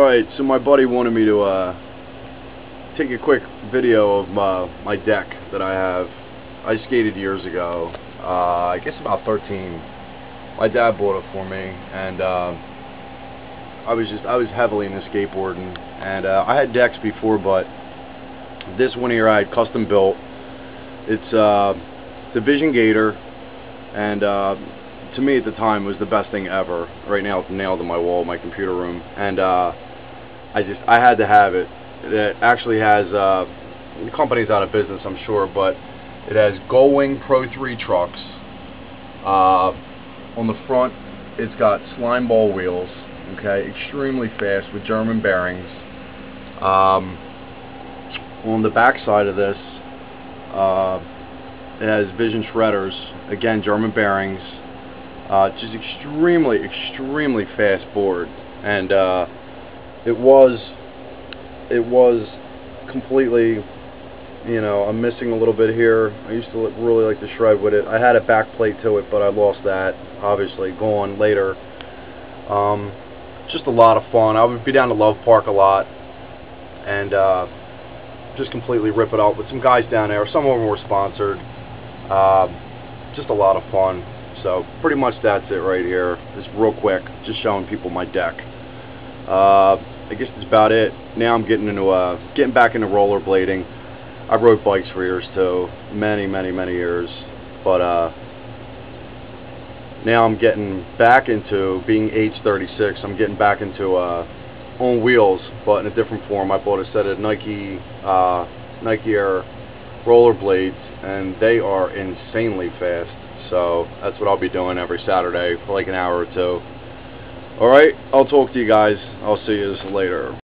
Alright, so my buddy wanted me to take a quick video of my deck that I have. I skated years ago, I guess about 13. My dad bought it for me, and I was heavily into skateboarding, and I had decks before, but this one here I had custom built. It's the Gator, and to me at the time was the best thing ever. Right now it's nailed to my wall in my computer room, and I had to have it. It actually has the company's out of business, I'm sure, but it has Gullwing Pro 3 trucks. On the front it's got slime ball wheels, okay, extremely fast with German bearings. On the back side of this it has Vision shredders, again German bearings, just extremely fast board, and it was completely, you know, I'm missing a little bit here. I used to really like to shred with it. I had a back plate to it, but I lost that, obviously, gone later. Just a lot of fun. I would be down to Love Park a lot, and just completely rip it out with some guys down there. Some of them were sponsored. Just a lot of fun. So pretty much that's it right here. Just real quick, just showing people my deck. I guess that's about it. Now I'm getting back into rollerblading. I rode bikes for years too, many years, but now I'm getting back into, being age 36, I'm getting back into on wheels, but in a different form. I bought a set of Nike Air rollerblades, and they are insanely fast. So that's what I'll be doing every Saturday for like an hour or two. Alright, I'll talk to you guys. I'll see you later.